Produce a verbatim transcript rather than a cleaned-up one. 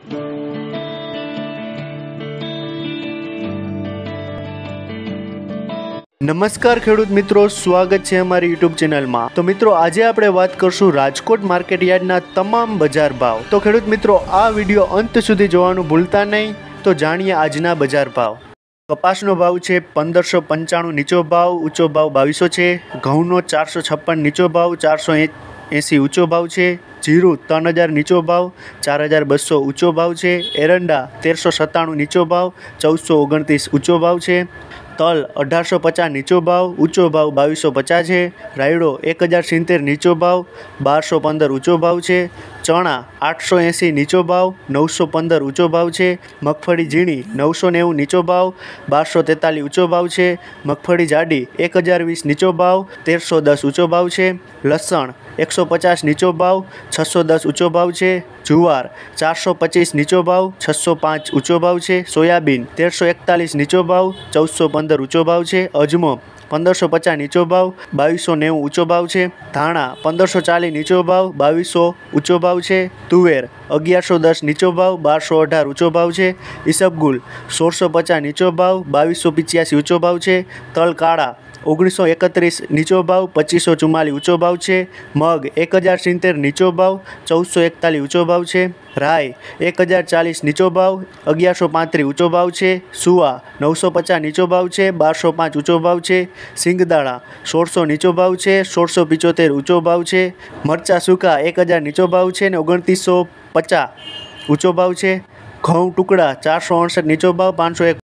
નમસ્કાર ખેડૂત મિત્રો, સ્વાગત છે અમારી યુટ્યુબ ચેનલમાં। તો મિત્રો, આજે આપણે વાત કરશું રાજકોટ માર્કેટ યાર્ડના તમામ બજાર ભાવ। તો ખેડૂત મિત્રો, આ વિડીયો અંત સુધી જોવાનું ભૂલતા નહીં। તો જાણીએ આજના બજાર ભાવ। કપાસનો ભાવ છે પંદરસો પંચાણું નીચો ભાવ, ઊંચો ભાવ બાવીસો છે। ઘઉંનો ચારસો છપ્પન નીચો ભાવ, ચારસો એંસી ઊંચો ભાવ છે। જીરું ત્રણ હજાર નીચો ભાવ, ચાર હજાર બસો ઊંચો ભાવ છે। એરંડા તેરસો સત્તાણું નીચો ભાવ, ચૌદસો ઓગણત્રીસ ઊંચો ભાવ છે। તલ અઢારસો પચાસ નીચો ભાવ, ઊંચો ભાવ બાવીસો પચાસ છે। રાયડો એક હજાર સિત્તેર નીચો ભાવ, બારસો પંદર ઊંચો ભાવ છે। ચણા આઠસો એંસી નીચો ભાવ, નવસો પંદર ઊંચો ભાવ છે। મગફળી ઝીણી નવસો નેવું નીચો ભાવ, બારસો તેતાલીસ ઊંચો ભાવ છે। મગફળી જાડી એક હજાર વીસ નીચો ભાવ, તેરસો દસ ઊંચો ભાવ છે। લસણ એકસો પચાસ નીચો ભાવ, છસો દસ ઊંચો ભાવ છે। જુવાર ચારસો પચીસ નીચો ભાવ, છસો પાંચ ઊંચો ભાવ છે। સોયાબીન તેરસો એકતાલીસ નીચો ભાવ, ચૌદસો પંદર ઊંચો ભાવ છે। અજમો પંદરસો પચાસ નીચો ભાવ, બાવીસો નેવું ઊંચો ભાવ છે। ધાણા પંદરસો ચાલીસ નીચો ભાવ, બાવીસો ઊંચો ભાવ છે। તુવેર અગિયારસો દસ નીચો ભાવ, બારસો અઢાર ઊંચો ભાવ છે। ઈસબગુલ સોળસો પચાસ નીચો ભાવ, બાવીસો પિચ્યાસી ઊંચો ભાવ છે। તલ કાળા ઓગણીસો એકત્રીસ નીચો ભાવ, પચીસો ચુમ્માલીસ ઊંચો ભાવ છે। મગ એક હજાર સિત્તેર નીચો ભાવ, ચૌદસો એકતાલીસ ઊંચો ભાવ છે। રાઈ એક હજાર ચાલીસ નીચો ભાવ, અગિયારસો પાંત્રીસ ઊંચો ભાવ છે। સુવા નવસો પચાસ નીચો ભાવ છે, બારસો પાંચ ઊંચો ભાવ છે। સિંગદાણા સોળસો નીચો ભાવ છે, સોળસો પિચોતેર ઊંચો ભાવ છે। મરચાં સૂકા એક હજાર નીચો ભાવ છે ને ઓગણત્રીસો પચાસ ઊંચો ભાવ છે। ઘઉં ટુકડા ચારસો અડસઠ નીચો ભાવ, પાંચસો એક